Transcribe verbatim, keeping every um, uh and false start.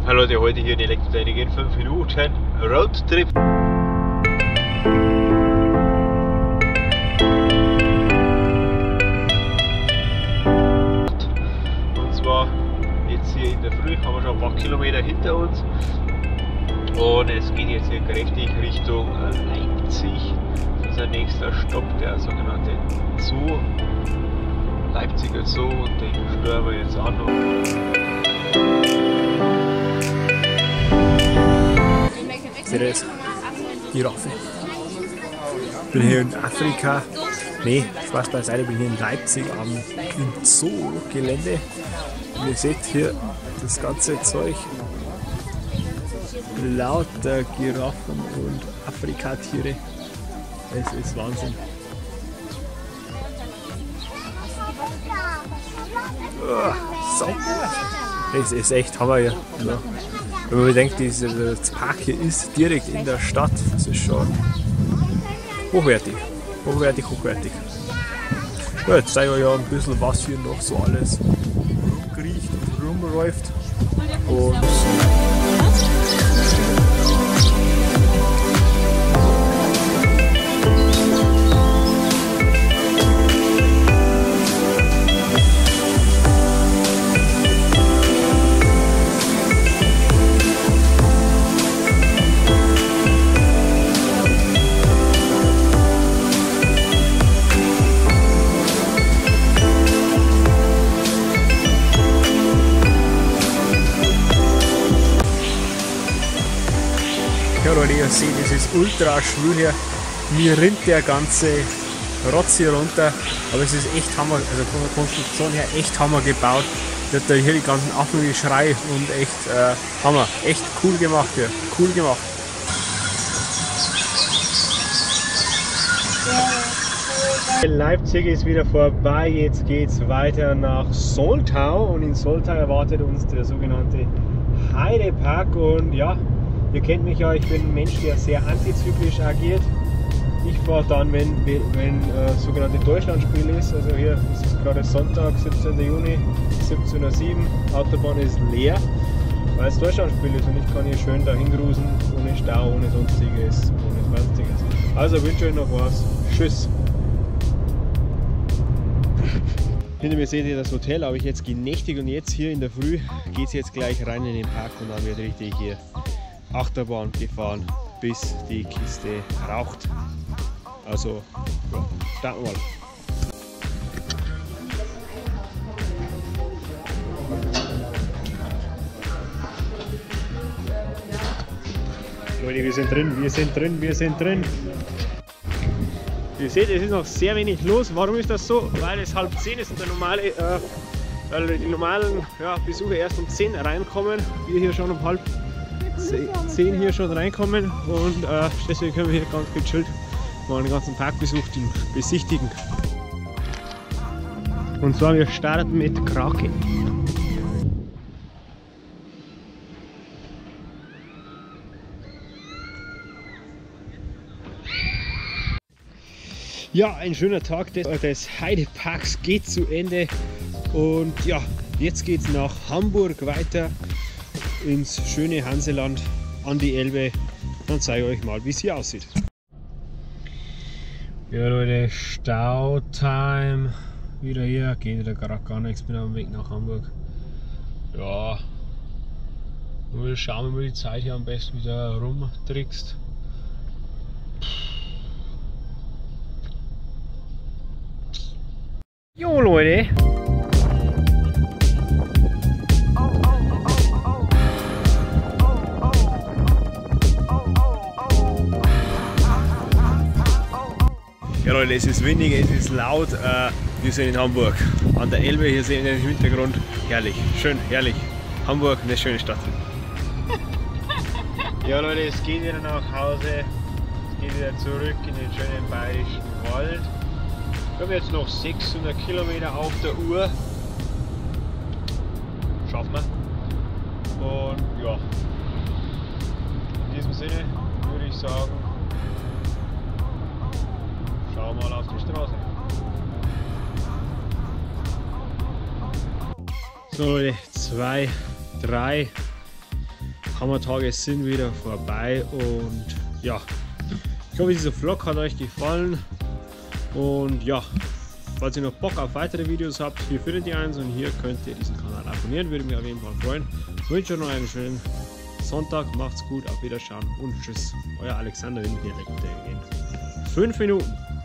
Hallo Leute, heute hier in Elektrotechnik in fünf Minuten Roadtrip. Und zwar jetzt hier in der Früh, haben wir schon ein paar Kilometer hinter uns. Und es geht jetzt hier kräftig Richtung Leipzig. Unser nächster Stopp, der sogenannte Zoo. Leipziger Zoo, und den steuern wir jetzt an. Das Giraffe. Ich bin hier in Afrika, nee, Spaß beiseite, ich bin hier in Leipzig am im Zoo-Gelände. Und ihr seht hier das ganze Zeug, lauter Giraffen und Afrikatiere. Es ist Wahnsinn. Oh, so. Es ist echt Hammer hier. Ja. Wenn man bedenkt, das Park hier ist direkt in der Stadt, das ist schon hochwertig, hochwertig, hochwertig. Ja, jetzt zeigen wir ja ein bisschen, was hier noch so alles rumkriecht und rumläuft. Und ja Leute, ihr seht, es ist ultra schwül hier. Mir rinnt der ganze Rotz hier runter. Aber es ist echt Hammer, also von der Konstruktion her echt Hammer gebaut. Da hat hier die ganzen Affengeschrei und echt äh, Hammer. Echt cool gemacht hier. Cool gemacht. Leipzig ist wieder vorbei, jetzt geht es weiter nach Soltau. Und in Soltau erwartet uns der sogenannte Heidepark. Und ja, ihr kennt mich ja, ich bin ein Mensch, der sehr antizyklisch agiert. Ich fahre dann, wenn, wenn äh, sogenannte Deutschlandspiel ist. Also hier ist es gerade Sonntag, siebzehnten Juni, siebzehn Uhr sieben. Autobahn ist leer, weil es Deutschlandspiel ist und ich kann hier schön dahin cruisen, ohne Stau, ohne sonstiges, ohne sonstiges. Also wünsche euch noch was. Tschüss. Hinter mir seht ihr das Hotel, habe ich jetzt genächtigt, und jetzt hier in der Früh geht es jetzt gleich rein in den Park und dann wird richtig hier Achterbahn gefahren, bis die Kiste raucht. Also, ja, starten wir mal. Leute, wir sind drin, wir sind drin, wir sind drin. Ihr seht, es ist noch sehr wenig los. Warum ist das so? Weil es halb zehn ist und der normale, äh, weil die normalen ja, Besucher erst um zehn reinkommen. Wir hier schon um halb zehn hier schon reinkommen, und äh, deswegen können wir hier ganz gechillt mal den ganzen Park besuchen, besichtigen. Und zwar wir starten mit Krake. Ja, ein schöner Tag des, des Heideparks geht zu Ende, und ja, jetzt geht es nach Hamburg weiter ins schöne Hanseland an die Elbe. Dann zeige ich euch mal, wie es hier aussieht. Ja Leute, Stautime. Wieder hier, geht wieder gerade gar nichts, bin auf dem Weg nach Hamburg. Ja, nur schauen wir mal die Zeit hier am besten wieder rumtrickst. Jo Leute! Ja Leute, es ist windig, es ist laut, äh, wir sind in Hamburg an der Elbe, hier sehen wir im Hintergrund, herrlich, schön, herrlich. Hamburg, eine schöne Stadt. Ja Leute, es geht wieder nach Hause, es geht wieder zurück in den schönen bayerischen Wald. Wir haben jetzt noch sechshundert Kilometer auf der Uhr, schaffen wir. Und ja, in diesem Sinne würde ich sagen, schauen wir mal auf die Straße. So Leute, zwei, drei, Hammertage sind wieder vorbei und ja, ich hoffe, dieser Vlog hat euch gefallen und ja, falls ihr noch Bock auf weitere Videos habt, hier findet ihr eins und hier könnt ihr diesen Kanal abonnieren, würde mich auf jeden Fall freuen. Ich wünsche euch noch einen schönen Sonntag, macht's gut, auf Wiederschauen und tschüss, euer Alexander in Dialekt in fünf Minuten.